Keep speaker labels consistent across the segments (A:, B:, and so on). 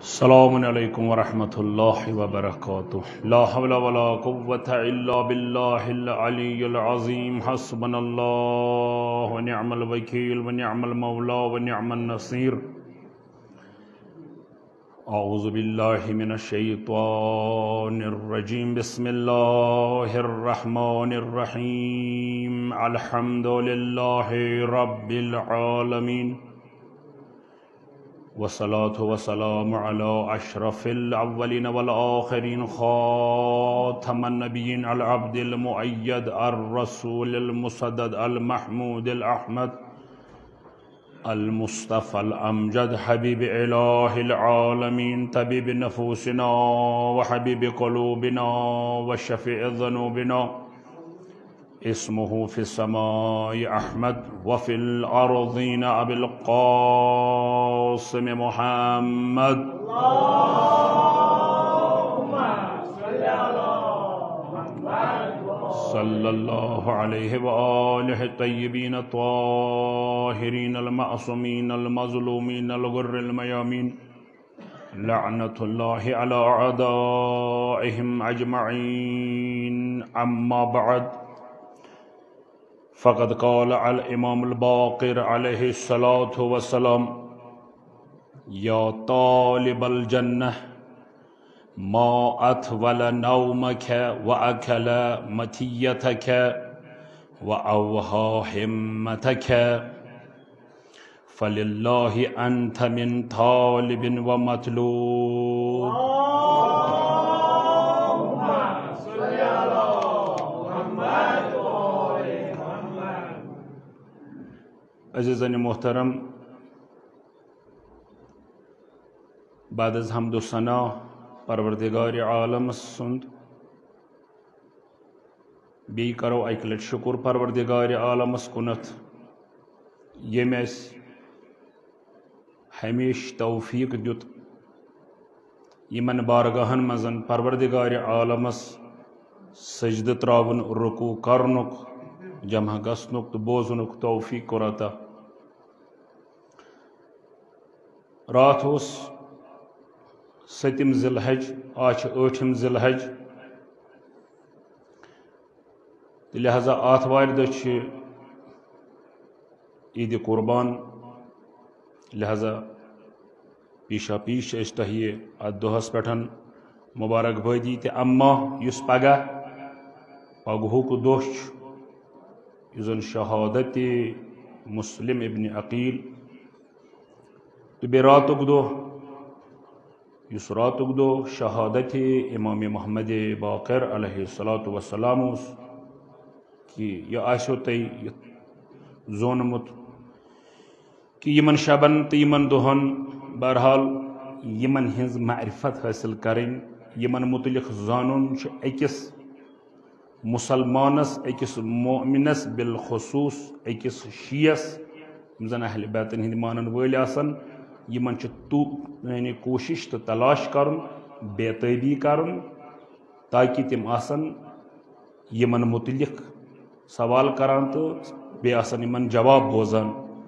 A: السلام علیکم ورحمۃ اللہ وبرکاتہ لا حول ولا قوة الا باللہ العلی العظیم حسبنا اللہ ونعم الوکیل ونعم المولا ونعم النصیر اعوذ باللہ من الشیطان الرجیم بسم اللہ الرحمن الرحیم الحمد للہ رب العالمین والصلاة والسلام على أشرف الأولين والآخرين خاتم النبيين العبد المؤيد الرسول المسدد المحمود الأحمد المصطفى الأمجد حبيب إله العالمين طبيب نفوسنا وحبيب قلوبنا وشفيع ذنوبنا اسمه في السماء أحمد وفي الأرضين أبي القاسم محمد اللهم صل على محمد صلى الله عليه وآله الطيبين الطاهرين المعصومين المظلومين الغر الميامين لعنة الله على أعدائهم أجمعين أما بعد فقد قال الامام الباقر عليه الصلاة والسلام يا طالب الجنة ما أطول نومك وأكل متيتك وأوهى همتك فلله أنت من طالب ومطلوب عزیزان محترم، بعد از حمد و ثنا پروردگار عالم سند بی کرو ایک لٹ شکر پروردگار عالم کنت یم اس ہمیش توفیق دیت یمن بارگاہن مزن پروردگار عالمس سجد تراون رکوع کرنک جمع گسنک تو بوزنک توفیق کراتا رات اس ستم ذی الحج آج ٲٹھم ذی الحج لہذا آتھوار دہ عید قربان لہذا پیشا پیش تہیے ات دہس پہ مبارک بادی تہ اما یس پگہ پگہک دہ یزن شہادت مسلم ابن عقیل تو بی راتک دہ یس راتک دہ شہادت امام محمد باقر علیہ الصلاۃ والسلام کہ یہ آسو تھی زونمت کہ یمن شبن تو یمن دہن بہرحال یمن ہنز معرفت حاصل کریں یمن متعلق زانن اکس مسلمانس اکس مومنس بالخصوص اکس شیعس زن اہل بیتن ہند مانن ول آسن یمن یعنی کوشش تو تلاش کرن بیتابی کرن تاکہ تم آسن یمن متعلق سوال کران تو بی آسن یمن جواب بوزان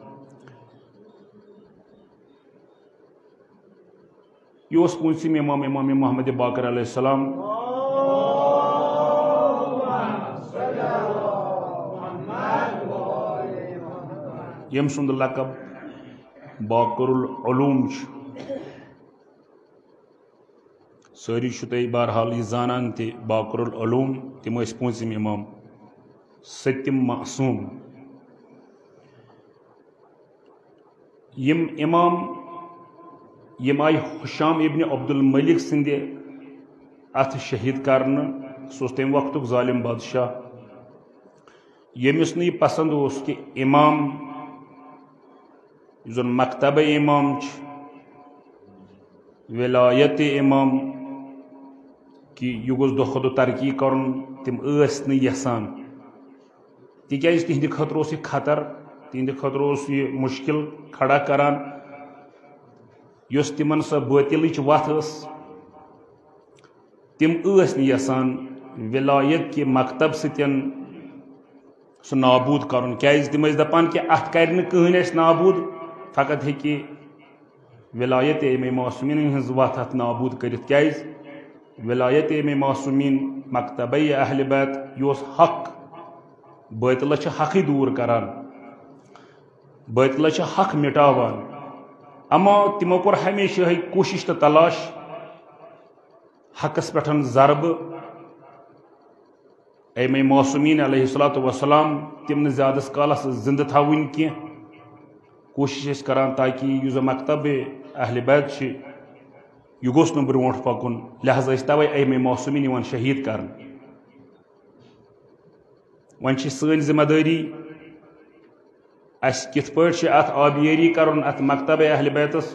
A: یہ اس پونسم امام محمد باقر علیہ السلام یم سند لقب باقر العلوم ساری تھی بہرحال یہ زانان تہ باقر العلوم تم پونسم امام ستم معصوم یم امام یم آئی حشام ابن عبد الملک سند ات شہید کرنے سہ تم وقت ظالم بادشاہ یمس نی پسند اس کہ امام زن مکتب امام ولایت امام کہ یہ گوس دہ کھۄتہٕ ترقی کرن تم یسان تکیاز تہندِ خٲطرٕ اوس یہ خطر تہندِ خٲطرٕ اوس یہ مشکل کھڑا کران یس تمن سۄ باطلٕچ وتھ ٲس تم یسان ولایت کہ مکتب سۭتۍ سُہ نابود کرن کیاز تم ٲسۍ دپان کہ اتھ کرِ نہٕ کٕہٕنۍ اسہِ نابود فقط ہیٚکہِ ولایت امام معصومین ہز وت ہت نابود کرت کیاز ولایت امام معصومین مکتبہ اہل بیت یہ حق باطل حقی دور کران باطل حق مٹاوان اما تمو کور ہمیشہ کوشش تو تلاش حقس پٹھن ضرب امام معصومین علیہ الصلوۃ والسلام تم زیادہ کالس زندہ تھاون کی کوشش کران تاکہ یہ مکتب اہل بیت یہ گوس نہ برونٹ پکن لہذا توے امام معصومین یوان شہید کرن ون سن ذمہ داری اس کت پٲٹھۍ چھِ ات آبیٲری کرن ات مکتب اہل بیتس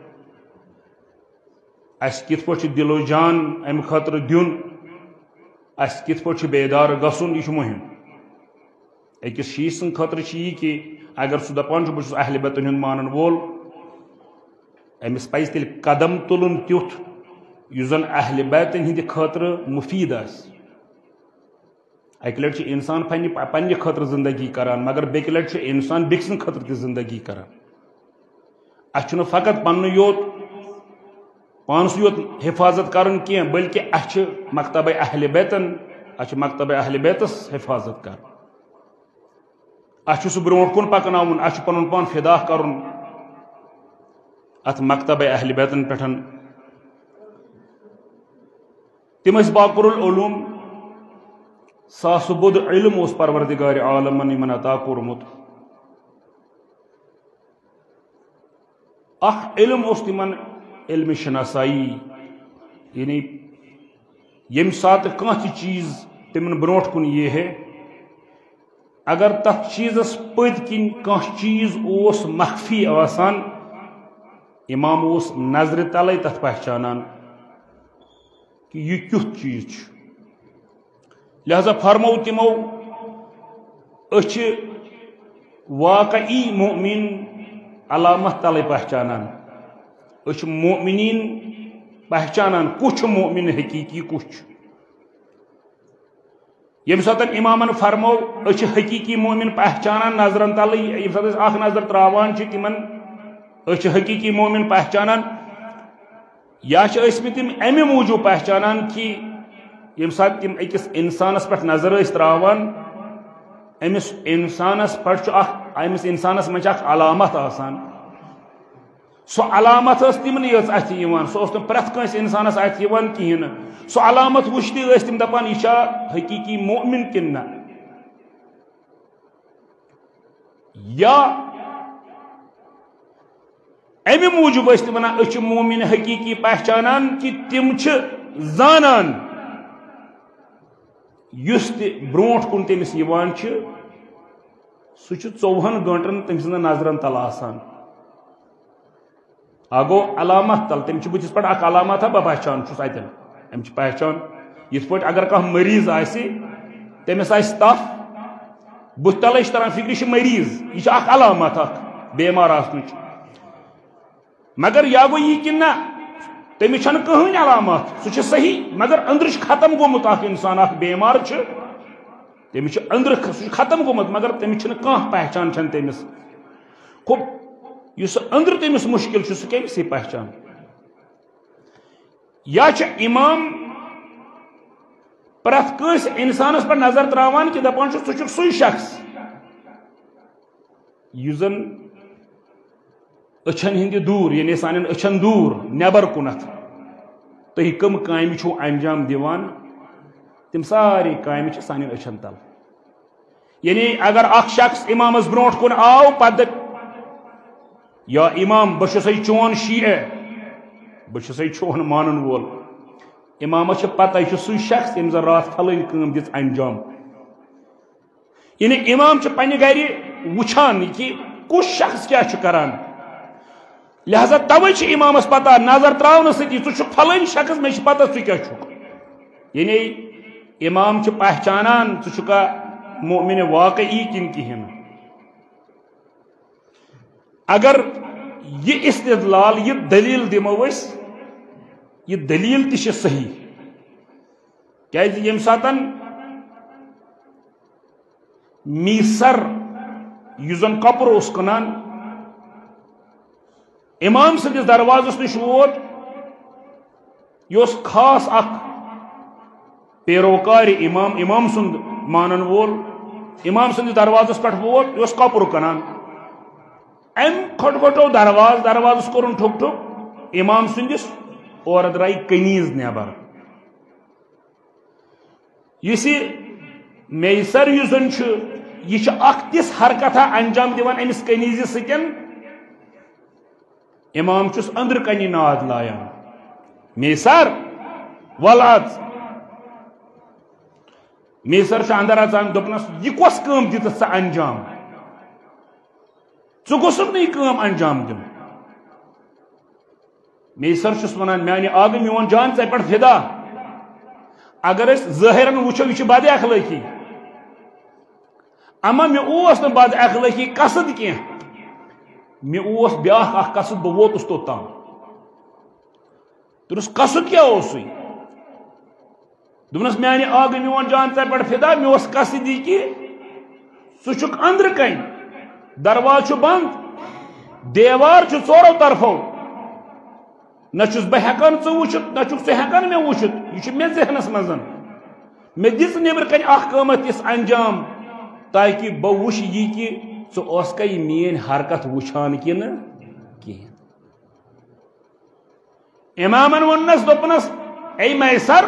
A: اس کت پٲٹھۍ چھِ دل و جان ام خاطر دیُن اس کت پٲٹھۍ چھِ بیدار گژھُن یہ چھُ مہم أکِس شیٖش سٕنٛدِ خٲطرٕ چھِ یہِ کہِ اگر سُہ دپان چھُ بہٕ چھُس اہل بیتن ہُنٛد مانن وول أمِس پزِ تیٚلہِ قدم تُلُن تیُتھ یُس زن اہل بیتن ہٕنٛدِ خٲطرٕ مُفیٖد آسہِ اکہِ لٹہِ چھُ انسان پننہِ خٲطرٕ زندگی کران مگر بیٚکہِ لٹہِ چھُ انسان بیٚکہِ سٕنٛدِ خٲطرٕ تہِ زندگی کران اَسہِ چھُنہٕ فقط پننُے یوت پانسٕے یوت حفاظت کرُن کینٛہہ بلکہِ اَسہِ چھِ مکتبہ اہل بیتن اَسہِ چھِ مکتبہ اہل بیتس حفاظت کرُن اَسہِ چھُ سُہ برونٛٹھ کُن پکناوُن اَسہِ چھُ پنُن پان فدا کرُن ات مکتبہ اہل بیتن پٮ۪ٹھ تم ٲسۍ باقر العلوم ساسہٕ بوٚد علم اوس پروردگار عالمن یمن عطا کوٚرمُت اکھ علم اوس تمن علم شناسائی یعنی یم ساتہٕ کانٛہہ تہِ چیٖز تمن برونٛٹھ کُن یی ہے اگر تتھ چیٖزس پٔتۍ کِنۍ کانٛہہ چیٖز اوس مخفی آسان امام اوس نظرِ تلے تتھ پہچانان کہ یہ کیُتھ چیٖز چھُ لہذا فرمو تمو أسۍ چھِ واقعی مؤمن علامت تلے پہچانان أسۍ چھِ مؤمنین پہچانان کُس چھُ مؤمن حقیقی کُس چھُ یم ساتن امامن فرمو أسۍ چھِ حقیقی مؤمن پہچانان نظرن تلے یم ساتہٕ أسۍ اکھ نظر تراوان چھِ تمن أسۍ چھِ حقیقی مؤمن پہچانان یا چھِ ٲسمٕتۍ تِم امہِ موٗجوٗب پہچانان کہ یم ساتہٕ تِم أکِس انسانس پٮ۪ٹھ نظر ٲسۍ تراوان أمِس انسانس پٮ۪ٹھ چھُ اکھ أمِس انسانس منٛز چھِ اکھ علامت آسان سۄ علامت ٲس تِمنٕے یٲژ اتھِ یِوان سۄ اوس نہٕ پرٛٮ۪تھ کٲنٛسہِ انسانس اتھِ یِوان کِہیٖنۍ نہٕ سۄ علامت وٕچھتٕے ٲسۍ تِم دپان یہِ چھا حقیقی مؤمن کِنہٕ نہ یا امہِ موٗجوٗب ٲسۍ تِم ونان أسۍ چھِ مومِن حقیقی پہچانان کہ تِم چھِ زانان یُس تہِ برونٛٹھ کُن تٔمِس یِوان چھُ سُہ چھُ 24 گٲنٛٹن تٔمۍ سٕنٛدن نظرن تل آسان گوٚو علامت تل تٔمِس چھِ بٕتھِس پٮ۪ٹھ اکھ علامت بہٕ پہچان چھُس اتٮ۪ن أمۍ چھِ پہچان یِتھ پٲٹھۍ اگر کانٛہہ مریض آسہِ تٔمِس آسہِ تف بٕتھِ تلے چھِ تران فکرِ یہِ چھُ مریض یہِ چھِ اکھ علامت اکھ بیمار آسنٕچ مگر یا گوٚو یہِ کِنہٕ نہ تٔمِس چھنہٕ کٕہٕنۍ علامات سُہ چھُ صحیح مگر أنٛدرٕ چھُ ختم گوٚمُت اکھ انسان اکھ بیمار چھُ تٔمِس چھُ أنٛدرٕ سُہ چھُ ختم گوٚمُت مگر تٔمِس چھنہٕ کانٛہہ پہچان چھنہٕ تٔمِس گوٚو یُس أنٛدرٕ تٔمِس مُشکِل چھُ سُہ کٔمِس یی پہچان یا چھُ امام پرٛٮ۪تھ کٲنٛسہِ انسانس پٮ۪ٹھ نظر تراوان کہ دپان چھُ ژٕ چھُکھ سُے شخص یُس زن أچھن ہندِ دوٗر یعنی سانٮ۪ن أچھن دوٗر نٮ۪بر کُنتھ تُہۍ کٕم کامہِ چھِو انجام دِوان تِم سارے کامہِ چھِ سانٮ۪ن أچھن تل یعنی اگر اکھ شخص امامس برونٛٹھ کُن آو پتہٕ یا امام بہٕ چھُسے چون شیعہ بہٕ چھُسے چون مانن وول امامس چھِ پتہ یہِ چھُ سُے شخص ییٚمۍ زن راتھ پھلٲنۍ کٲم دِژ انجام یعنی امام چھُ پننہِ گرِ وٕچھان کہ کُس شخص کیاہ چھُ کران لہذا توے چھِ امامس پتہ نظر تراونہٕ سۭتی ژٕ چھُکھ پھلٲنۍ شخص مےٚ چھِ پتہ ژٕ کیاہ چھُکھ یعنی امام چھِ پہچانان ژٕ چھُکھا مؤمن واقعی کِنہٕ کِہیٖنۍ نہٕ اگر یہ استدلال یہ دلیل دمو أسۍ یہ دلیل تہِ چھِ صحیح کیازِ ییٚمہِ ساتن میسر یُس زن کۄپر اوس کٕنان امام سندس دروازس نش ووت یہ خاص اخ پیروکار امام سند مانن وول امام سندس دروازس پہ ووت یہ کپر کنان ام کھٹو دروازس کورن ٹھک ٹھک امام سندس اور درائی کنیز نیبر یہ میسر یہ اخ تس حرکتہ انجام دیوان امس کنیز ستن امام چس اندر کنی ناد لایان میسر ولاد میسر اندر اچان دپنس یہ کس کام دت ث انجام ثہ گوسک نہ یہ کام انجام دن میسر چس ونان میانہ آگے میون جان ژے پہ فدا اگر اس ظاہرن وچھو یہ بد اخلاقی اما مے بد اخلاقی قصد کی مے بیاکھ اخ قصد بہ ووتس توتام ترس قصد کیا دپنس میانہ آگے میون جان ژے پہ فدا مے قصد یہ کہ سہ چھک اندر کن درواز بند دیوار ژورو طرفو نہ چھس بہ ہیکان ژٕ وچھت نہ چھک ژٕ ہیکان مے وچھت یہ مے ذہنس مز مے دِژ نیبر کن اخ قۭمت تس انجام تاکہ بہ وچھ یہ کہ ژٕ یہ میٲنۍ حرکت وچھان کنہ کہین امامن ونس دپنس اے میسر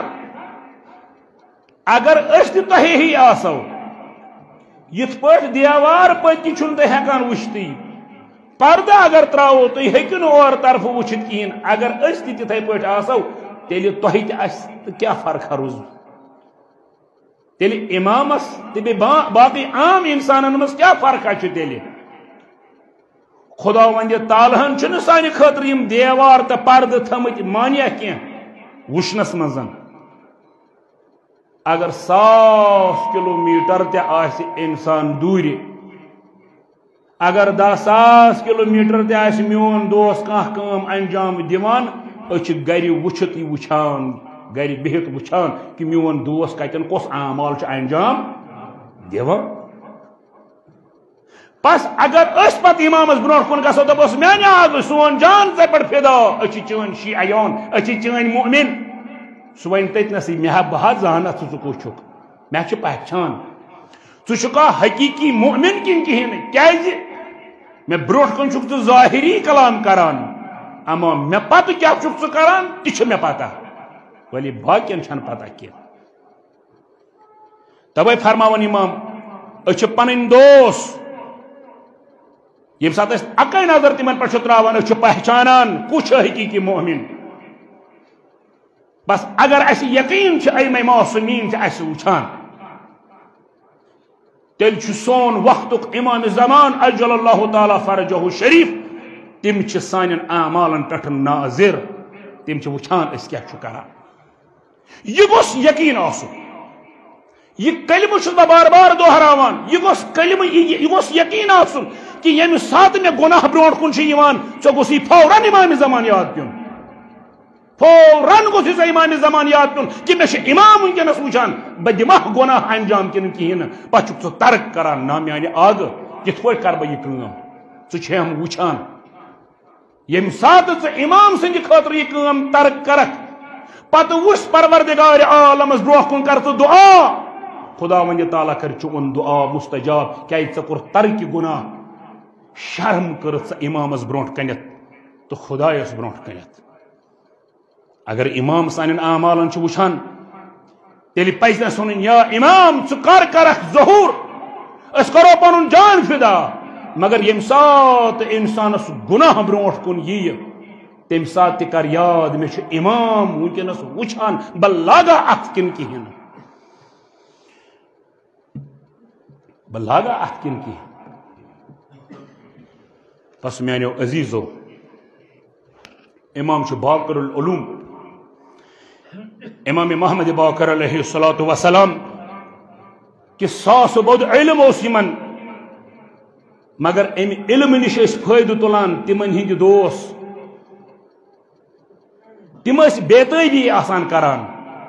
A: اگر اس تہ تۄہے ہی آسو یت پٲٹھۍ دیوار پٔتۍ چھُنہٕ تُہۍ ہیکان وٕچھتٕے پردہ اگر تراو تُہۍ ہیٚکِو نہٕ اور طرف وٕچھِتھ کہین اگر اس تہِ تِتھے پٲٹھۍ آسو تیٚلہِ تۄہہِ تہِ آسہِ تہٕ کیٛاہ فرقا روٗز تیٚلہِ امامس تہٕ بیٚیہِ باقٕے عام انسانن منٛز کیٛاہ فرقا چھِ تیٚلہِ خدا وند تعالیٰ چھُنہٕ سانہِ خٲطرٕ یِم دیوار تہٕ پردٕ تھٲمٕتۍ مانیا کینٛہہ وٕچھنس منٛز اگر 100 کلومیٹر تہِ آسہِ انسان دوٗرِ اگر 10,000 کلومیٹر تہِ آسہِ میون دوست کانٛہہ کٲم انجام دِوان أسۍ چھِ گرِ وٕچھِتھ یہِ وٕچھان گرِ بِہِتھ وٕچھان کہ میون دوست کتٮ۪ن کُس اعمال چھُ انجام دِوان بس اگر أسۍ پتہٕ امامس برونٛٹھ کُن گژھو دپوس میانہِ آگے سون جان ژےٚ پٮ۪ٹھ فدا أسۍ چھِ چٲنۍ شیعیان أسۍ چھِ چٲنۍ مؤمن سُہ وَنہِ تٔتنسٕے مےٚ ہا بہٕ حظ زانتھ ژٕ کُس چھُکھ مےٚ چھِ پہچان ژٕ چھُکھا حقیٖقی مؤمن کِنہٕ کِہیٖنۍ نہٕ کیازِ مےٚ برونٛٹھ کُن چھُکھ ژٕ ظٲہری کلام کران اما مےٚ پتہٕ کیٛاہ چھُکھ ژٕ کران تہِ چھِ مےٚ پتہ ولی باقین چھنہٕ پتہ کینٛہہ تَوَے فرماوان امام أسۍ چھِ پنٕنۍ دوس ییٚمہِ ساتہٕ أسۍ اَکٕے نظر تِمن پٮ۪ٹھ چھِ تراوان أسۍ چھِ پہچانان کُس چھُ حقیٖقی مؤمن بس اگر اَسہِ یقیٖن چھُ أمے معصومیٖن چھِ اَسہِ وٕچھان تیٚلہِ چھُ سون وقتُک امام زمان اجل اللہ تعالیٰ فرجہ شریف تِم چھِ سانٮ۪ن اعمالن پٮ۪ٹھ ناظر تِم چھِ وٕچھان أسۍ کیٛاہ چھُ کران یہ گوٚژھ یقین آسُن یہ کلمہ چھُس بہٕ بار بار دہراوان یہ گوٚژھ کلمہ یہ گوٚژھ یقین آسُن کہ ییٚمہِ ساتہٕ مےٚ گۄناہ برونٛٹھ کُن چھُ یِوان ژےٚ گوٚژھُے فوراً امام زمان یاد پیوٚن فوراً گوٚژھُے ژےٚ امام زمان یاد پیوٚن کہ مےٚ چھُ امام وٕنکیٚنس وٕچھان بہٕ دِمہا گۄناہ انجام کِنہٕ کِہیٖنۍ نہٕ پتہٕ چھُکھ ژٕ ترک کران نہ میانہِ آگہٕ کِتھ پٲٹھۍ کرٕ بہٕ یہِ کٲم ژٕ چھٮ۪م وٕچھان ییٚمہِ ساتہٕ ژٕ امام سٕنٛدِ خٲطرٕ یہِ کٲم ترک کرکھ پتہٕ وٕچھ پروردگار عالمس برونٛہہ کُن کر ژٕ دعا خدا وند تعالیٰ کر چون دعا مستجاب کیازِ ژےٚ کوٚر ترکہِ گۄناہ شرم کٔرٕتھ ژٕ امامس برونٛٹھ کنٮ۪تھ تہٕ خدایس برونٛٹھ کنٮ۪تھ اگر امام سانٮ۪ن اعمالن چھُ وٕچھان تیٚلہِ پزِ نہٕ وَنُن یا امام ژٕ کر کرکھ ظہوٗر أسۍ کرو پنُن جان فدا مگر ییٚمہِ ساتہٕ انسانس گۄناہ برونٛٹھ کُن ییہِ تمہِ ساتہٕ تہِ کر یاد مےٚ چھُ امام وٕنکیٚنس وٕچھان بہٕ لاگا اتھ کِنہٕ کِہیٖنۍ نہٕ بہٕ لاگا اتھ کِنہٕ کِہیٖنۍ بس میانیو عزیزو امام چھُ باقر العلوم امام محمد باقر علیہ الصلوۃ والسلام کہ 100 بود علم اوس یمن مگر امہِ علم نش ٲسۍ فٲیدٕ تُلان تِمن ہٕنٛدۍ دوس تِم ٲسۍ بےتٲبی آسان کران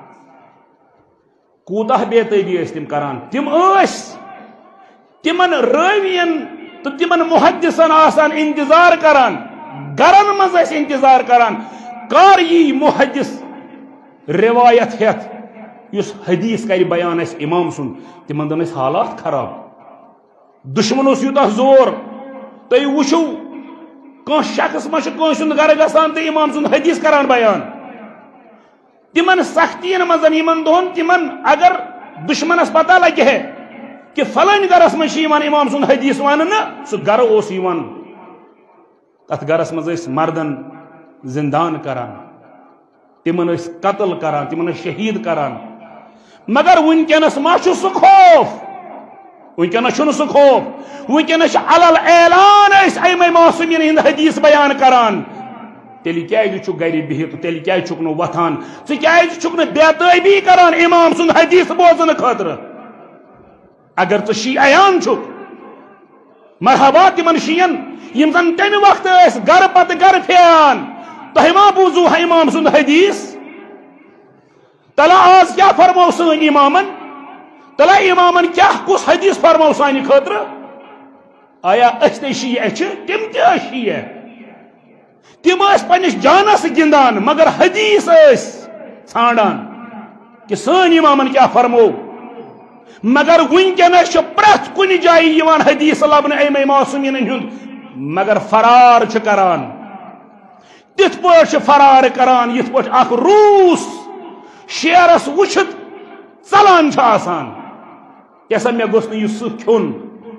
A: کوٗتاہ بےتٲبی ٲسۍ تِم کران تِم ٲسۍ تِمن رٲوین تہٕ تِمن محدثن آسان انتظار کران گرن مز انتظار کران کار یہ محدث روایت ہتھ اس حدیث کر بیان اس امام سن تمن دن حالات خراب دشمن اس یوتہ زور تھی وچھو کان شخص ما سند گھر گسان تو امام سند حدیث کران بیان تمن سختین مزن یمن دہن تمن اگر دشمنس پتہ لگہ ہے کہ فلان گرس مز امام سند حدیث ون سہ گر اس تر گرس مز مردن زندان کران تمن قتل کران تمن شہید کران مگر ونکس ما سہ خوف ونکس سہ خوف ونکس علل اعلان امے معصومین ہند حدیث بیان کران تیل کیازِ گھر بہت تیل کیازِ وتھان ژٕ کیازِ بے تابی کران امام سند حدیث بوزن خاطر اگر ژٕ شیعیان چھُکھ مرحبا تمن شیعن یم زن تمہ وقت گر پتہ گر پھیان تہ ما بوزو امام سند حدیث تلا آز کیا فرمو سن امامن تلا امامن کیا کس حدیث فرمو سانہ خاطر آیا اس تے شیعہ تم تہ شیعہ تم پنس جانس گندان مگر حدیث ژھانڈان کہ سن امامن کیا فرمو مگر ونکس پریت کن جائیں حدیث لبن امے معصومین ہند مگر فرار کران تت پہ فرار کران یت پہ اخ روس شیرس وچھت ژلان آسان کیسا مے گوس نہ سہ کھیون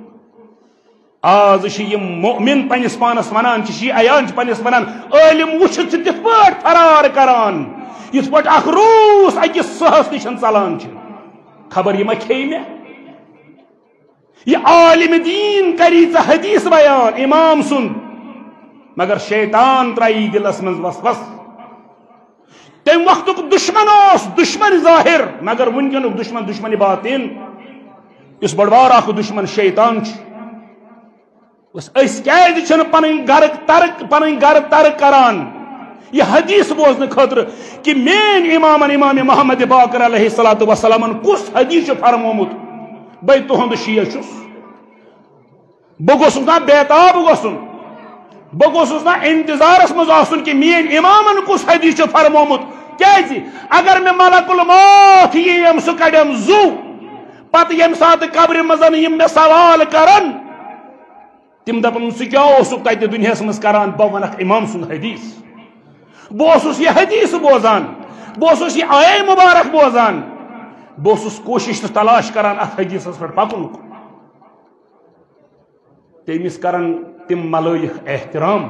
A: آز مومن پنس پانس ونان شیعیان پنس ونان عالم وچھت تت پہ فرار کران یت پہ اخ روس اکس سہس نش ژلان خبر یہ ما کھے مے یہ عالم دین کری ژ حدیث بیان امام سند مگر شیطان ترائی دلس من وسوس تم وقت دشمن اس دشمن ظاہر مگر ونکن دشمن دشمن باطن اس بڑوار اخ دشمن شیطان اس کیازِ پن گھر ترک کران یہ حدیث بوزن خاطر کہ مین امامن امام محمد باقر علیہ الصلوۃ والسلام کس حدیث فرمومت بے تہند شیعہ چھس بہ گوسس نا بیتاب گوسن بہ گوسس نا انتظارس مز آسن کہ مین امامن کس حدیث فرمومت کیازِ اگر میں ملک الموت یم سہ کڑم زو پتہ یم سات قبر مزن یم میں سوال کرن تم دپن سہ کیا اوسک تتہ دنیاس مز کران بہ ونکھ امام سند حدیث بہس یہ حدیث بوزان بہس یہ آیہ مبارک بوزان بہس کوشش تلاش کران ات حدیث پہ پکن تمس کرن تم ملائک احترام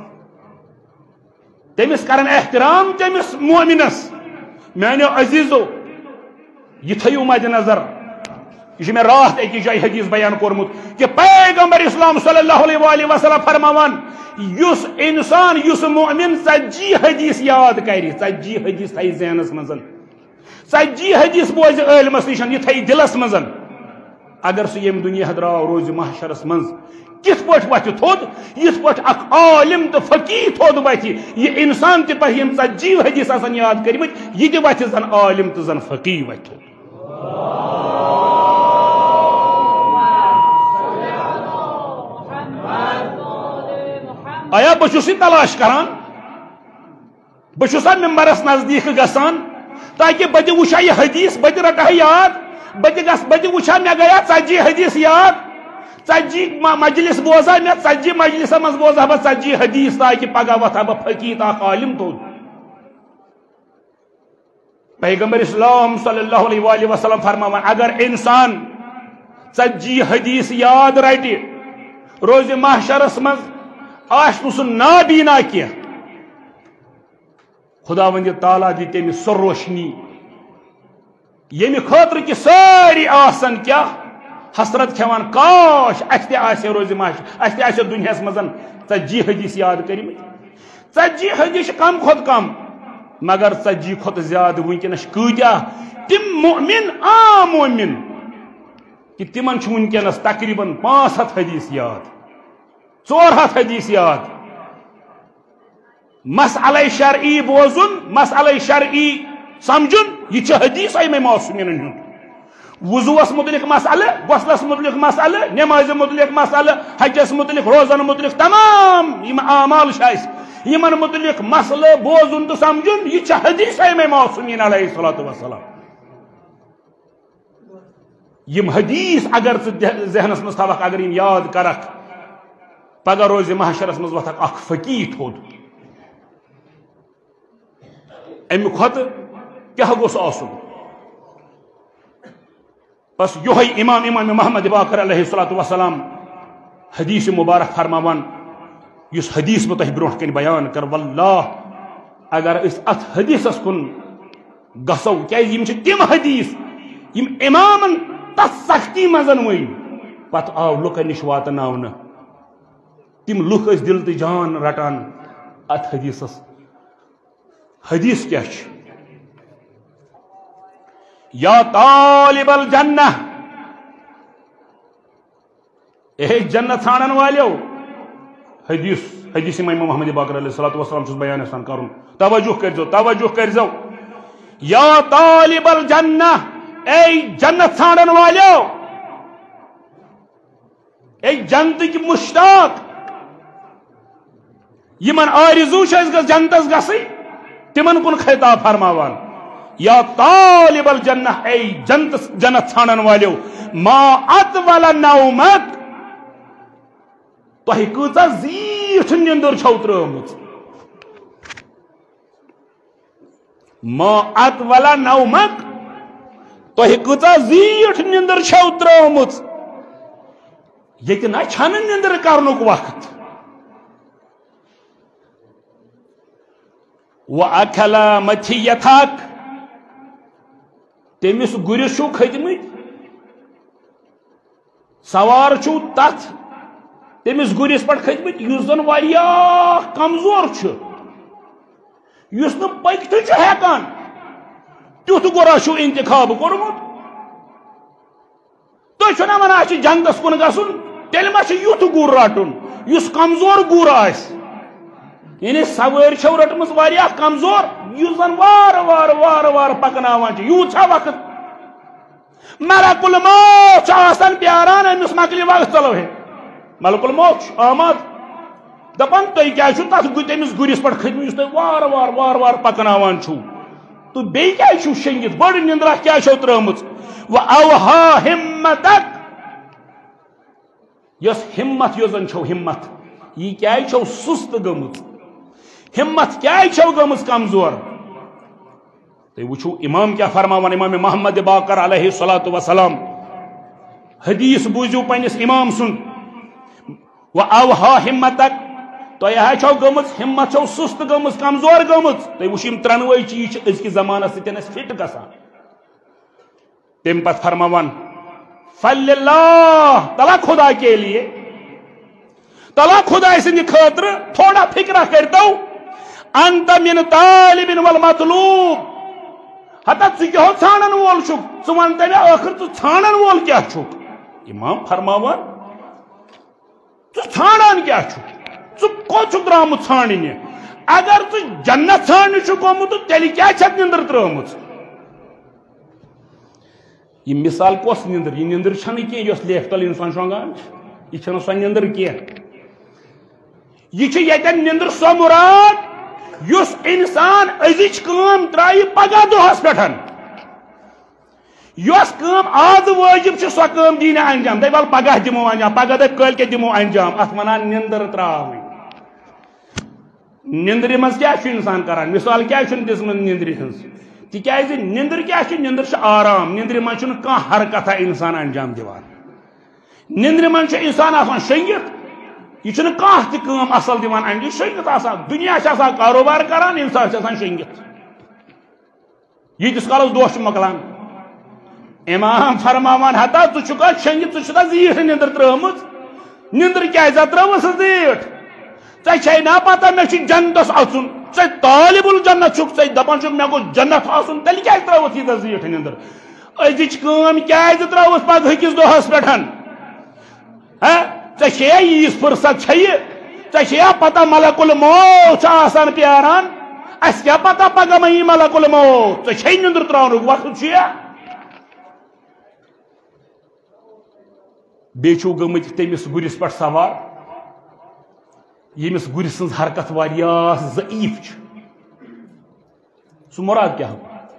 A: تمس کرن احترام تمس مومنس میانو عزیزو یہ تھیو مد نظر یہ میں رات ایک جائے حدیث بیان کورمت کہ پیغمبر اسلام صلی اللہ علیہ وآلہ وسلم فرماوان یس انسان یس مومن ژتجی حدیث یاد کری ژتجی حدیث تھائی ذہنس مزن ژتجی حدیث بوز علمس نشن یہ تھائی دلس مزن اگر سہ یم دنیا دراو روز محشرس مز کت پہ وتھ تھود یت پہ اخ عالم تو فقیہ تھود وتھ یہ انسان تہ پہ یم ژتجی حدیث آسان یاد کرمت یہ تہ وتھ زن عالم تو زن فقیہ وتھ آیا بہس یہ تلاش کران بہسا ممبرس نزدیک گسان تاکہ بہ تہ وچھا یہ حدیث بہ تہ رٹا یاد بہ تہ وچھا مے گیا ژتجی حدیث یاد ژتجی مجلس بوزا مے ژتجی مجلس مز بوزا بہ ژتجی حدیث تاکہ پگہ وتھا بہ فقیہ اخ عالم تو پیغمبر اسلام صلی اللہ علیہ وآلہ وسلم فرماوان اگر انسان ژتجی حدیث یاد رٹہ روز محشرس مز آس سہ نابینا کی خدا وند تعالیٰ دی تمس سہ روشنی یم خاطر کہ ساری آسن کیا حسرت کھیوان کاش اس تہ آسہ روز محشر اس تہ آسہ دنیاس مزن ژتجی حدیث یاد کرمت ژتجی حدیث کم کھت کم مگر ژتجی کھت زیادہ ونکس کۭتیاہ تم مومن عام مومن کہ تمن ونکس تقریباً 500 حدیث یاد 400 حدیث یاد مسئلہ شرعی بوزن مسئلہ شرعی سمجھن یہ حدیث امام معصومین ہند وضوس متعلق مسئلہ غسلس متعلق مسئلہ نماز متعلق مسئلہ حجس متعلق روزن متعلق تمام یم اعمال یمن متعلق مسئلہ بوزن تو سمجھن یہ حدیث امام معصومین علیہ الصلوۃ والسلام یم حدیث اگر ذہنس مز تھوک اگر یم یاد کرک پگہ روز محشرس مز وتھک اخ فقیہ تھود امہ کھت کیا گوس آسن بس یہ امام محمد باقر علیہ الصلوۃ والسلام حدیث مبارک فرماوان اس حدیث بہ تہ برونٹ کن بیان کر واللہ اگر اس ات حدیثس کن گسو کیاز یم چھ تم حدیث یم امامن تس سختی مزن ون پت آو لکن نش واتناون تم لک اس دل تہ جان رٹان ات حدیثس حدیث کیا چھ یا طالب الجنہ اے جنت ژھانڈن والیو حدیث امام محمد باقر علیہ الصلوۃ والسلام چھس بیان آسان کرن توجہ کرزو یا طالب الجنہ اے جنت ژھانڈن والیو اے جنتک مشتاق یمن آرزو چھ گژھِ جنتس گژھٕنۍ تمن کن خطاب فرماوان یا طالب الجنہ اے جنت ژھانڈن والیو ما اطول نومک تہ کۭژاہ زیٹھ نندر چھو ترٲمٕژ ما اطول نومک تہ کۭژاہ زیٹھ نندر چھو ترٲمٕژ ییٚتہِ نہ چھنہٕ نندر کرنُک وقت وأكل متھیتھک تمس گرس چھو کھتمت سوار چھو تت تمس گرس پہ کھتمت اس زن واریاہ کمزور اس پکت ہیکان تیت گرا چھو انتخاب کورمت تھی چھنا ونان جنگس کن گژھن تیل ما یوت گر رٹن اس کمزور گر آس یعنی سواری چھو رٹمس واریاہ کمزور اس زن وار وار وار وار پکناوان یوت چھا وقت ملک الموت آسان پیاران امس مکلی وقت چلو ہے ملک الموت آمد دپان تھی کیا تک تمس گرس پہ کھتم اس تھی وار وار وار وار پکناوان چھو تو بیٚیہِ کیٛازِ چھو شنگت بڑ نندرا کیا چھو ترٲمٕژ وأوہا ہمتک یس ہمت یس زن چھو ہمت یہ کیٛازِ چھو سست گٔمٕژ ہمت کیا چھو گمز کمزور تو وچھو امام کیا فرماوان امام محمد باقر علیہ الصلوۃ والسلام حدیث بوزیو پنس امام سن وأوہا ہمتک تو یہ چھو گمز ہمت چھو سست گمز کمزور گمز تو وچھو ترنوے چیز اس کی زمانہ ستن فٹ گسان تم پت فرماوان فللہ تلا خدا کے لیے تلا خدا سند خاطر تھوڑا فکرہ کرتو انت من طالب والمطلوب ہتا ژٕ ژھانڈن وول چھُکھ ژٕ وَن تہٕ مےٚ ٲخر ژٕ ژھانڈن وول کیٛاہ چھُکھ امام فرماوان ژٕ ژھانڈان کیٛاہ چھُکھ ژٕ کوٚت چھُکھ درٛامُت ژھانڈنہِ اگر ژٕ جنت ژھانڈنہِ چھُکھ آمُت تیٚلہِ کیٛازِ چھکھ نندٕر ترٲومٕژ یہ مثال کۄس نندٕر یہ نندٕر چھنہٕ کینٛہہ یۄس لیفٹل انسان شۄنٛگان چھِ یہ چھنہٕ سۄ نندٕر کینٛہہ یہ چھِ ییٚتٮ۪ن نندٕر سۄ مُراد یس انسان أزِچ کٲم ترٛایہِ پگاہ دۄہس پٮ۪ٹھ یس کٲم آز وٲجب چھِ سۄ کٲم دی نہٕ انجام دپہِ ول پگاہ دِمو انجام پگاہ دپہِ کٲلکٮ۪تھ دِمو انجام اتھ ونان نندٕر ترٛاوٕنۍ نندرِ منٛز کیٛاہ چھُ انسان کران مثال کیٛازِ چھُنہٕ دِژمٕژ نندرِ ہٕنٛز تِکیٛازِ نندٕر کیٛاہ چھِ نندٕر چھِ آرام نندرِ منٛز چھُنہٕ کانٛہہ حرکتھا انسان انجام دِوان نندرِ منٛز چھُ انسان آسان شٔنگِتھ یہ چھُنہٕ کانٛہہ تہِ کٲم اصل دِوان انجام یہِ شٔنگِتھ آسان دُنیا چھِ آسان کاروبار کران انسان چھُ آسان شٔنگِتھ ییٖتِس کالس دۄہ چھُ مۄکلان امام فرماوان ہتا ژٕ چھُکھا شٔنگِتھ ژٕ چھُکھا زیٖٹھ نندٕر ترٲومٕژ نندٕر کیٛازِ ترٲوٕژ زیٖٹھ ژےٚ چھے نا پتہ مےٚ چھُ جنتس اژُن ژےٚ طالب الجنت چھُکھ ژےٚ دپان چھُکھ مےٚ گوٚژھ جنت آسُن تیٚلہِ کیٛازِ ترٲوٕژ ییٖژاہ زیٖٹھ نندٕر أزِچ کٲم کیٛازِ ترٲوٕژ پگہٕکِس دۄہس پٮ۪ٹھ ژےٚ چھےٚ ییٖژ فرصت چھےٚ ژےٚ چھےٚ پتہ ملک الموت چھُ آسان پیاران اَسہِ کیٛاہ پتہ پگہہ ما یی ملک الموت ژےٚ چھے نندٕر ترٛاونُک وقت چھُیا بیچو گمت تمس گرس پہ سوار یمس گر سن حرکت واریاہ ضعیف سو مراد کیا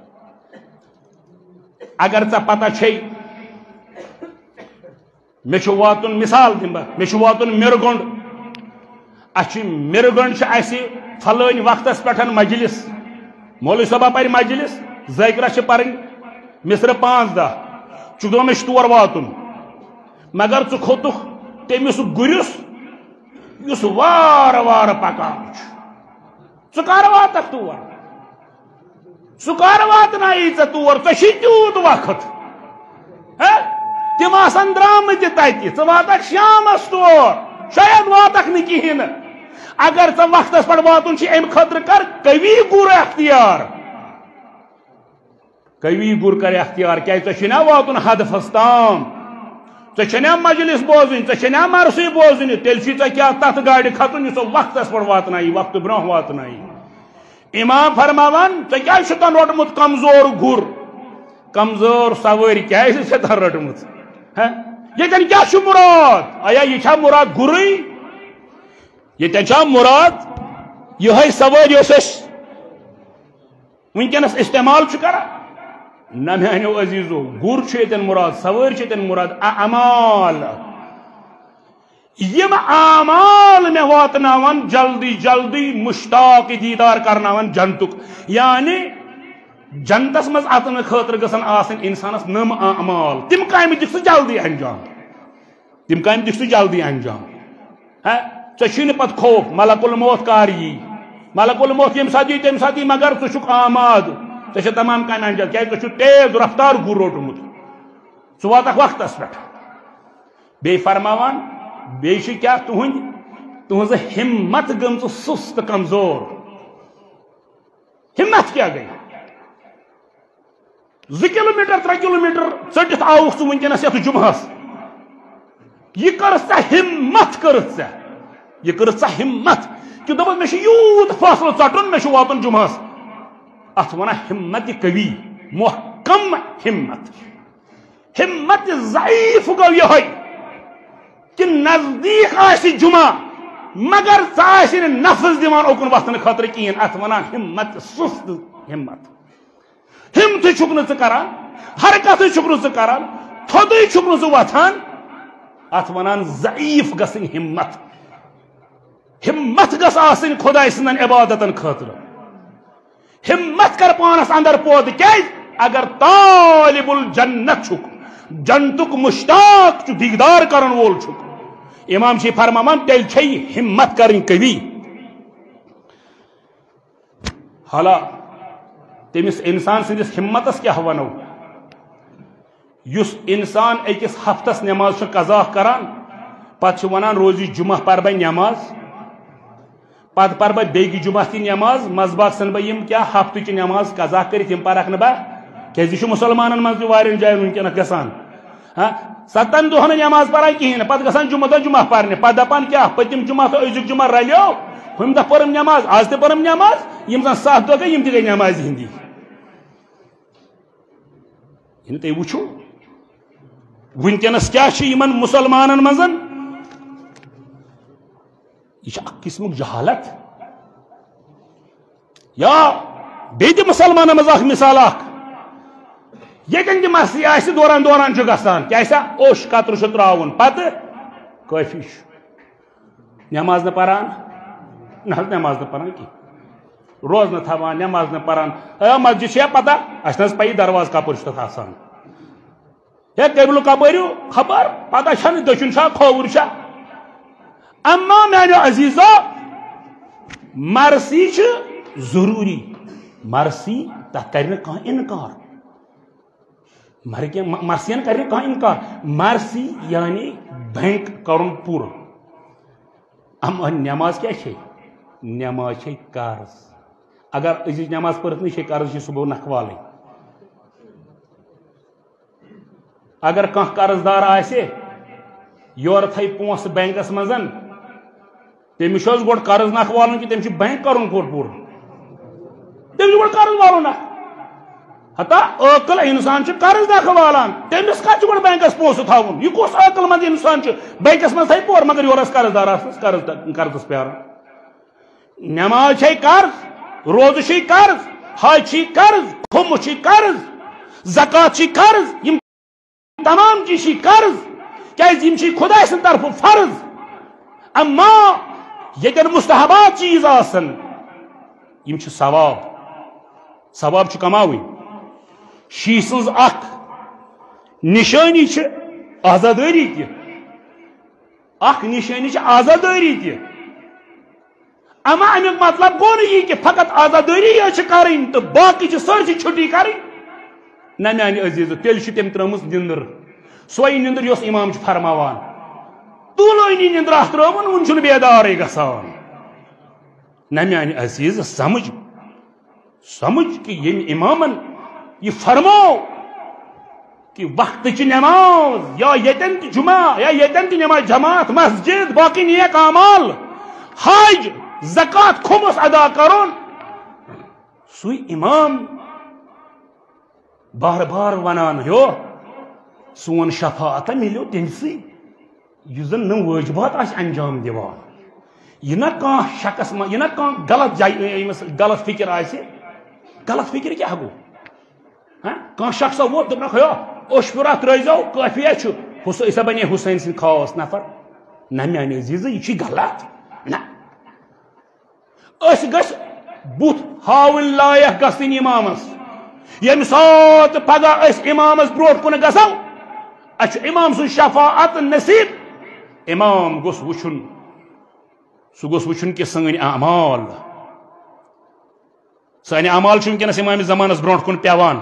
A: اگر ژے پتہ چھے مے چھُ واتُن مثال دم بہ مے چھُ واتُن مرگونڈ اچھی مرگونڈ اسی فلٲنۍ وقتس پٮ۪ٹھ مجلس مولوی صٲبہ پرِ مجلس ذٲکرہ چھِ پرٕنۍ مصرٕ 5-10 ژٕ دپان مے چھُ تور واتُن مگر ژٕ کھوٚتُکھ تٔمِس گُرِس یُس وارٕ وارٕ پکان چھُ ژٕ کر واتکھ تور ژٕ کر واتنایی ژےٚ تور ژےٚ چھُے تیوٗت وقت تم آسن درامٕتۍ تتہِ ژٕ واتکھ شامس تور شاید واتکھ نہٕ کِہیٖنۍ نہٕ اگر ژےٚ وقتس پٮ۪ٹھ واتُن چھُ امہِ خٲطرٕ کر قوی گر اختیار قوی گر کر اختیار کیازِ ژےٚ چھُے نا واتُن ہدفس تام ژےٚ چھے نا مجلس بوزٕنۍ ژےٚ چھے نا مرثی بوزٕنۍ تیٚلہِ چھُے ژےٚ کیاہ تتھ گاڑِ کھسُن یُس وقتس پٮ۪ٹھ واتنایی وقتہٕ برونٛہہ واتنایی امام فرماوان ژےٚ کیازِ چھُ تن روٚٹمُت کمزور گر کمزور سوٲرۍ کیازِ چھےٚ تن رٔٹمٕژ ییٚتٮ۪ن کیاہ چھُ مراد آیا یہِ چھا مراد گُرٕے ییٚتٮ۪ن چھا مراد یِہوٚے سوٲرۍ یۄس أسۍ وٕنکٮ۪نس استعمال چھُ کران نہ میانیو عزیزو گر چھُ ییٚتٮ۪ن مراد سوٲرۍ چھِ ییٚتٮ۪ن مراد اعمال یم اعمال مےٚ واتناون جلدی جلدی مشتاق دیدار کرناون جنتُک یعنی جنتس مز اژنہٕ خٲطرٕ گژھن آسٕنۍ انسانس نم اعمال تم کامہِ دِکھ ژٕ جلدی انجام تم کامہِ دِکھ ژٕ جلدی انجام ژےٚ چھُے نہٕ پتہٕ خوف ملک الموت کر یی ملک الموت ییٚمہِ ساتہٕ یی تمہِ ساتہٕ یی مگر ژٕ چھُکھ آماد ژےٚ چھےٚ تمام کامہِ انجام کیازِ ژےٚ چھُ تیز رفتار گر روٚٹمُت ژٕ واتکھ وقتس پٮ۪ٹھ بیٚیہِ فرماوان بیٚیہِ چھِ کیاہ تُہنٛز ہمت گٔمژٕ سُست تہٕ کمزور ہمت کیاہ گٔے 2 کلومیٹر 3 کلومیٹر ژٔٹِتھ آوُکھ ژٕ وٕنکٮ۪نس یتھ جمعہس یہِ کٔرٕتھ ژےٚ ہمت کٔرٕتھ ژےٚ یہِ کٔرٕتھ ژےٚ ہمت کہِ دوٚپُکھ مےٚ چھُ یوٗت فٲصلہٕ ژٹُن مےٚ چھُ واتُن جمعہس اتھ ونان ہمت قوی محکم ہمت ضعیف گوٚو یِہوٚے کہ نزدیک آسہِ جمعہ مگر ژٕ آسہِ نہٕ نفس دِوان اوکُن وتھنہٕ خٲطرٕ کِہیٖنۍ اتھ ونان ہمت سُست ہمت ہمتھٕے چھُکھ نہٕ ژٕ کران حرکتھٕے چھُکھ نہٕ ژٕ کران تھوٚدُے چھُکھ نہٕ ژٕ وۄتھان اتھ ونان ضعیف گژھٕنۍ ہمت ہمت گژھ آسٕنۍ خۄداے سٕنٛدٮ۪ن عبادتن خٲطرٕ ہمت کر پانس اندر پٲدٕ کیازِ اگر طالب الجنت چھُکھ جنتُک مشتاق چھُ دیدار کرن وول چھُکھ امام چھِ فرماوان تیٚلہِ چھے ہمت کرٕنۍ قوی حالا تٔمِس انسان سٕنٛدِس ہمتس کیاہ ونو یُس انسان أکِس ہفتس نٮ۪ماز چھُ قضا کران پتہٕ چھُ ونان روزِ جمعہ پر بہٕ نٮ۪ماز پتہٕ پر بہٕ بیٚکہِ جمعہ تہِ نٮ۪ماز منٛزٕ باگ ژھٕنہٕ بہٕ یِم کیاہ ہفتٕچہِ نٮ۪ماز قضا کٔرِتھ یِم پرکھ نہٕ بہٕ کیازِ یہِ چھُ مُسلمانن منٛز تہِ واریاہن جاین وٕنکٮ۪نس گژھان 7 دۄہن نہٕ نٮ۪ماز پران کِہیٖنۍ نہٕ پتہٕ گژھان جمعہ دۄہ جمعہ پرنہِ پتہٕ دپان کیاہ پٔتِم جمعہ تہٕ أزیُک جمعہ رلیو ہُمہِ دۄہ پٔرٕم نٮ۪ماز آز تہِ پٔرٕم نٮ۪ماز یِم زن 7 دۄہ گٔے یِم تہِ گٔے نٮ۪مازِ ہِنٛدی یعنی تُہۍ وٕچھِو وٕنکٮ۪نس کیاہ چھُ یِمن مُسلمانن منٛز یہِ چھِ اکھ قٕسمُک جہالت یا بیٚیہِ تہِ مُسلمانن منٛز اکھ مثال اکھ ییٚتٮ۪ن تہِ مستی آسہِ دوران دوران چھُ گژھان کیٛاہ سا اوٚش قطرٕ چھُ ترٛاوُن پتہٕ کٲفی چھُ نٮ۪ماز نہٕ پران نہ حظ نٮ۪ماز نہٕ پران کینٛہہ روزٕ نہٕ تھاوان نٮ۪ماز نہٕ پران مسجد چھےٚ پتہ اَسہِ نہ حظ پَیی دروازٕ کپٲرۍ چھُ تتھ آسان ہے قبلہٕ کپٲرِو خبر پتہ چھنہٕ دٔچھُن چھا کھووُر چھا اما میانیو عزیزو مرثی چھِ ضروٗری مرثی تتھ کرِ نہٕ کانٛہہ انکار مرثین کرِ نہٕ کانٛہہ انکار مرثی یعنی بینک کرُن پوٗرٕ اما نٮ۪ماز کیٛاہ چھے نٮ۪ماز چھے قرض اگر أزِچ نٮ۪ماز پٔرِتھ نہٕ چھے قرض چھِ صُبحٲے نکھوالٕنۍ اگر کانٛہہ قرض دار آسہِ یورٕ تھایہِ پونٛسہٕ بینکس منٛز تٔمِس چھُ حظ گۄڈٕ قرض نکھوالُن کہِ تٔمِس چھُ بینک کرُن گۄڈٕ پوٗرٕ تٔمِس چھُ گۄڈٕ قرض والُن اکھ ہتا عقل انسان قرض دکھ والان تمس کت گو بینکس پونسہ تھاون یہ کس عقل مند انسان بینکس من تھے پور مگر یورس قرض دار قرضس پیاران نماز چھ قرض روز چھ قرض حج چھ قرض خم چھ قرض زکات چھ قرض یم تمام چیز چھ قرض کیاز یم چھ خدا سن طرف فرض اما یتن مستحبات چیز آسن یم چھ ثواب چھ کماوی شی سنز اخ نشانی چھ آزاداری تہ اخ نشانی چھ آزاداری تہ اما امیک مطلب گو نا یہ کہ فقط آزاداری یہ کریں تو باقی چھ سرسی چھٹی کریں نہ میانہ عزیز تیل چھ تم ترمس نندر سوئی نندر یس امام چھ فرماوان طولونی نندر اخ ترون ون چھ بیدارے گسان نہ میانہ عزیز سمجھ کہ یم امامن یہ فرمو کہ وقت چھ نماز یا یتن تہ جمعہ یا یتن تہ نماز جماعت مسجد باقی نیک اعمال حج زکات خمس ادا کرون سوی امام بار بار ونان ہو سون شفاعت ملو تمسی یہ زن نم واجبات آس انجام دیوان یہ نہ کان شخص یہ نہ کان غلط فکر آسہ غلط فکر کیا گو کان شخص ووت دپنک ہو اشپورہ ترزو کافیہ چھ اسا بنے حسین سن خاص نفر نہ میانہ عزیز یہ غلط نہ اس گس بت ہاون لائق گسن امامس یم سات پگہ اس امامس بروٹ کن گسو اچھ امام سن شفاعت نصیب امام گوس وچھن سہ گوس وچھن کہ سن اعمال سانہ اعمال چھ ونکس امام زمانس بروٹ کن پیوان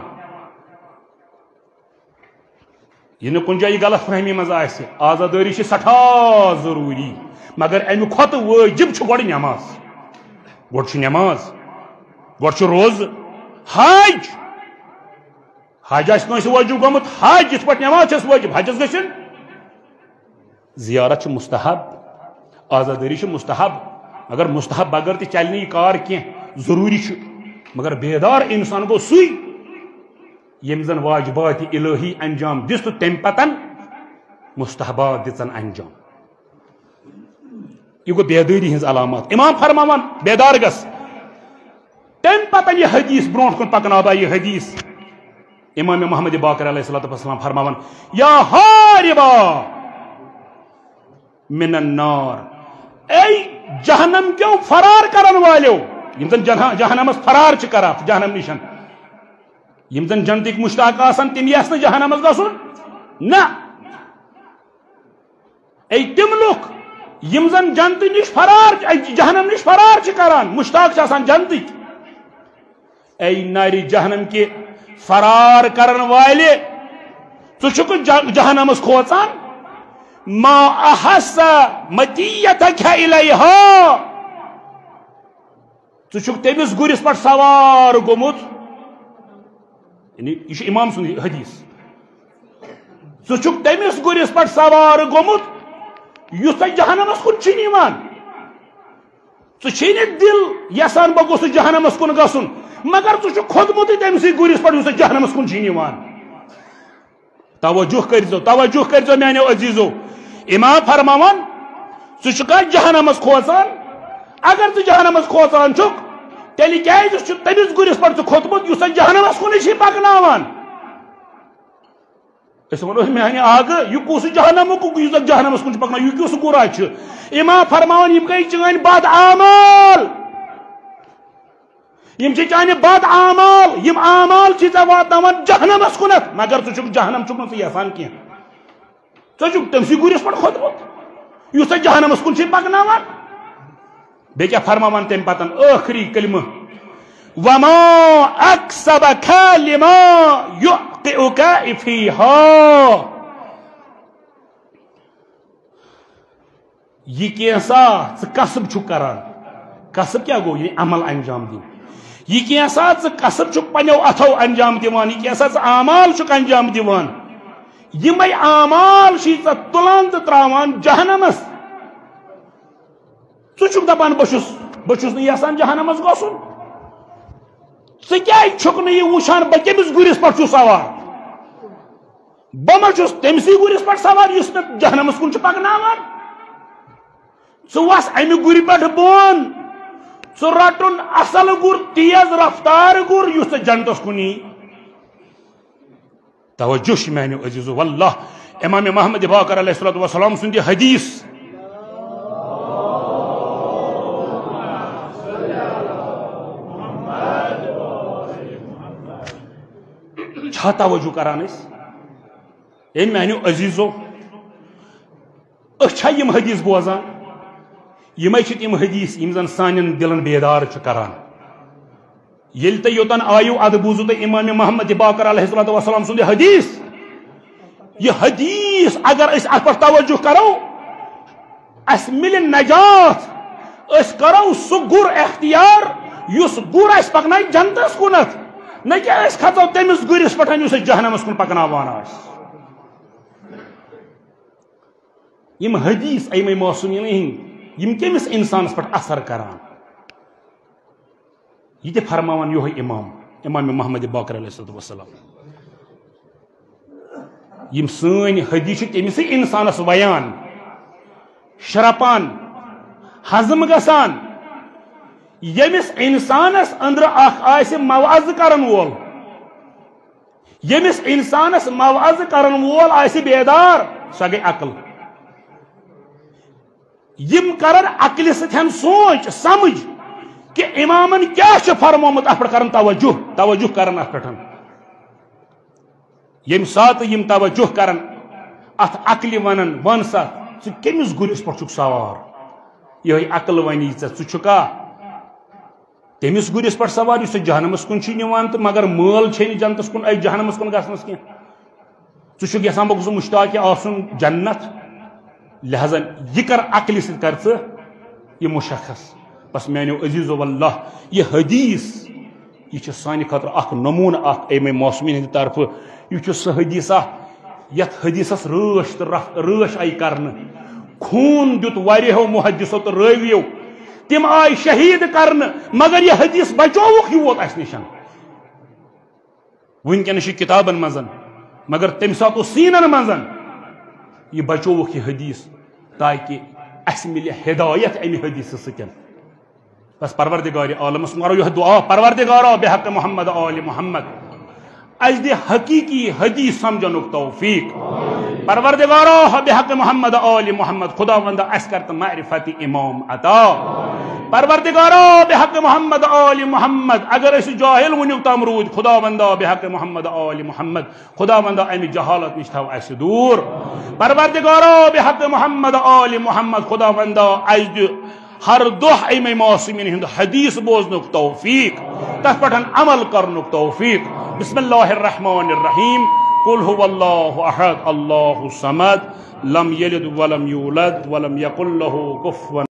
A: یہ کن جائیں غلط فہمی مز آزاداری سٹھا ضروری مگر امہ کھت واجب گۄڈٕ نماز گۄڈٕ نماز گۄڈٕ روز حج حج آس کٲنٛسہِ واجب گوٚمُت حج یِتھ پٲٹھۍ نماز چھس واجب حجس گژھن زیارت مستحب آزاداری مستحب مگر مستحب بغیر تہ چلہِ نہٕ یہِ کار کینٛہہ ضروری مگر بیدار انسان گو سُے یم زن واجبات الہی انجام دس تو تم پتن مستحبات دژن انجام یہ گو بیداری ہز علامات امام فرماوان بیدار گس تم پتن یہ حدیث برونٹ کن پکناوا یہ حدیث امام محمد باقر علیہ الصلوۃ والسلام فرماوان یا ہاربا من النار اے جہنم کیوں فرار کرن والو یم زن جہنمس فرار چھ کران جہنم نشن یم زن جنتک مشتاق آسان تم یس جہنمس گھن نا اے تم لوگ یم زن جنت نش فرار جہنم نش فرار چھ کران مشتاق آسان جنتک اے نار جہنم کے فرار کرن والے ژٕ جہنمس کھوژان ما احس متیتک الیہا ژٕ تمس گرس پہ سوار گومت یہ امام سن حدیث ژٕ تمس گرس پہ سوار گومت یس جہنمس کن چھ ژٕ دل یسان بہ گوس جہنمس کن گھن مگر ژٕ کھوتمت تمسی گرس پہ یس جہنمس کن چھ توجہ کرزو میانو عزیزو امام فرماوان ژٕ جہنمس کھوژان اگر ژٕ جہنمس کھوژان چھُکھ تیٚلہِ کیازِ چھُ تٔمِس گُرِس پٮ۪ٹھ ژٕ کھوٚتمُت یُس جہنمس کُنٕے چھُے پکناوان أسۍ وَنو میانہِ آگہٕ یہِ کُس جہنمُک یُس جہنمس کُن چھُ پکناوان یہِ کیُس گُرا چھُ امام فرماوان یِم گٔے چٲنۍ بد اعمال یم چھِ چانہِ بد اعمال یم اعمال چھِ ژےٚ واتناوان جہنمس کُنتھ مگر ژٕ چھُکھ جہنم چھُکھ نہٕ ژٕ یژھان کینٛہہ ژٕ چھُکھ تٔمسٕے گُرِس پٮ۪ٹھ کھوٚتمُت یُس جہنمس کُن چھُے پکناوان بیٚیہِ کیٛاہ فرماوان تمہِ پتن ٲخری کلمہٕ وما اکسبک لما یعقئک فیہا یہ کینٛژھا ژٕ کسب چھُکھ کران کسب کیٛاہ گوٚو یعنی عمل انجام دِنۍ یہ کینٛژھا ژٕ کسب چھُکھ پننیو اتھو انجام دِوان یہ کینٛژھا ژٕ اعمال چھُکھ انجام دِوان یمے اعمال چھِ ژےٚ تُلان تہٕ تراوان جہنمس ژٕ چھُکھ دپان بہٕ چھُس نہٕ یژھان جہنمس گژھُن ثی وچان بہ کمس گرس پہ سوار بہ تمسی گرس پہ سوار اس میں جہنمس کن پکناوان ثس امہ گر پہ بون رٹن اصل گر تیز رفتار گر اس جنتس کن توجہ میانو عزیزو واللہ امام محمد باقر علیہ الصلوۃ والسلام سند حدیث چھا توجہ کران اے میانو عزیزو چھا یم حدیث بوزان یمے چھ تم حدیث یم زن سانن دلن بیدار چھ کران یل تہ یوتن آیو اد بوزو تہ امام محمد باقر علیہ الصلوۃ والسلام سند حدیث یہ حدیث اگر اس ات پر توجہ کرو اس مل نجات اس کرو سہ گر اختیار یس گر اس پکنائے جنتس کنت نہ کہ اس کھژو تمس گرس پٹھ یس جہنمس کن پکناوان آس یم حدیث ایمے موسومین ہند یم کمس انسانس پٹھ اثر کران یہ تہ فرماوان یہ امام محمد باقر علیہ الصلوۃ والسلام یم سن حدیث تمس انسانس ویان شرپان ہضم گسان یمس انسانس اندر اخ موعظ کرن وول یمس انسانس موعظ کرن وول بیدار سہ گئی عقل یم کرن عقل ستھن سوچ سمجھ کہ امامن کیا فرمومت ات پہ کرن توجہ کرن ات پہ یم سات یم توجہ کرن ات عقل ونن ون سا ث کمس گرس پہ سوار یہ عقل ونی ثا تمس گرس پہ سوار اس جہنمس کن نوان تو مگر مل چھ جنتس کن اے جہنمس کن گھنس کی ثہ یسان بہ گوس مشتاق آسن جنت لہذا یہ کر عقل ست کر یہ مشخص بس میانو عزیزو واللہ یہ حدیث یہ سانہ خاطر اخ نمون اخ امام موسومین ہند طرف یہ سہ حدیث یت حدیثس رش آئی کرن خون دیت واریہو محدثو تو راویو تم آئی شہید کرن مگر یہ حدیث بچوک یوت اس نشن ونکن کتابن مزن مگر تم سات سینن مزن یہ بچوک یہ حدیث تاکہ اس ملے ہدایت امی حدیث ستن بس پروردگار عالمس مارو یہ دعا پروردگارا بحق محمد آل محمد از دی حقیقی حدیث سمجھنک توفیق پروردگارا بحق محمد آل محمد خدا وندہ اس کرت معرفت امام عطا پروردگارا بحق محمد آل محمد اگر اس جاہل ونیو تمرود خدا وندہ بحق محمد آل محمد خدا وندہ امی جہالت نشتاو اس دور پروردگارا بحق محمد آل محمد خدا وندہ از دی ہر دہ امام موسومین ہند حدیث بوزنک توفیق تس پٹھن عمل کرنک توفیق بسم اللہ الرحمن الرحیم قل هو اللہ احد اللہ الصمد لم یلد ولم یولد ولم یکن له کفوا